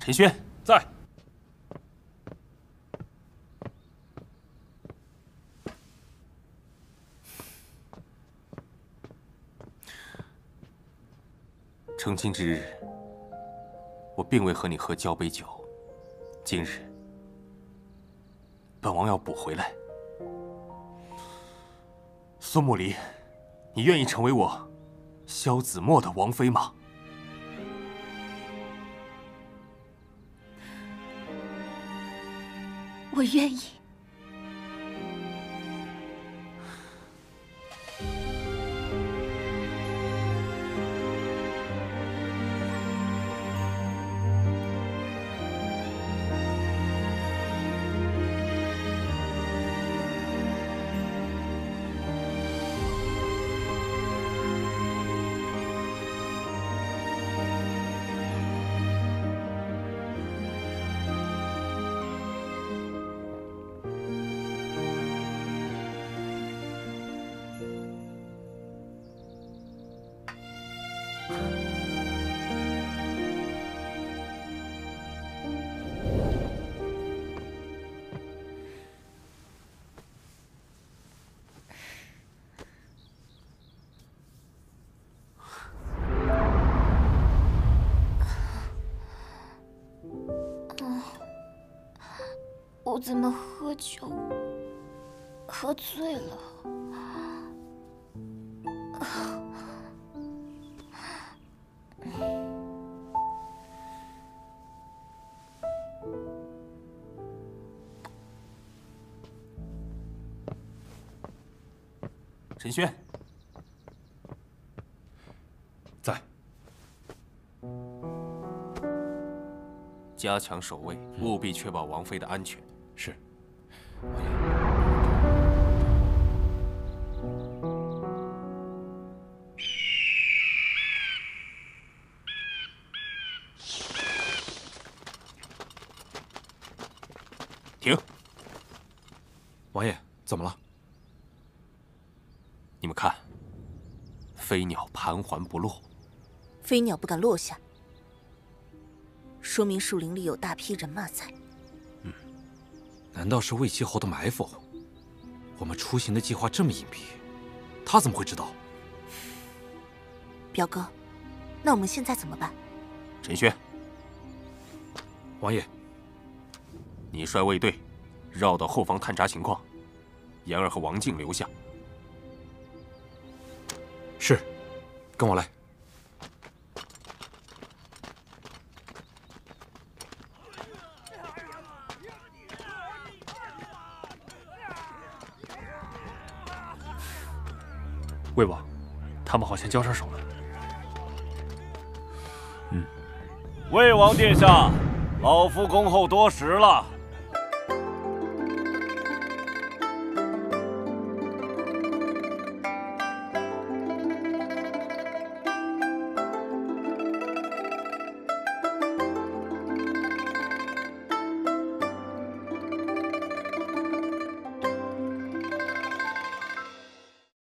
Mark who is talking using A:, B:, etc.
A: 陈轩
B: 在。
A: 成亲之日，我并未和你喝交杯酒，今日本王要补回来。苏木离，你愿意成为我萧子墨的王妃吗？
C: 我愿意。我怎么喝酒喝醉了？
A: 陈轩，
B: 在。
A: 加强守卫，务必确保王妃的安全。
B: 是。
A: 停！
B: 王爷，怎么了？
A: 你们看，飞鸟盘桓不落。
D: 飞鸟不敢落下，说明树林里有大批人马在。
B: 难道是魏齐侯的埋伏？我们出行的计划这么隐蔽，他怎么会知道？
D: 表哥，那我们现在怎么办？
A: 陈轩，
B: 王爷，
A: 你率卫队绕到后方探查情况，言儿和王静留下。
B: 是，跟我来。
E: 魏王，他们好像交上手了。
F: 魏王殿下，老夫恭候多时了。